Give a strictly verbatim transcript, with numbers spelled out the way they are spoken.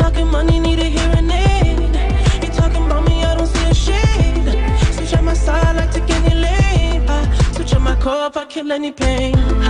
talking money, need a hearing aid. You talking about me, I don't see a shade. Switch at my side, like take any lane. I switch at my core if I kill any pain.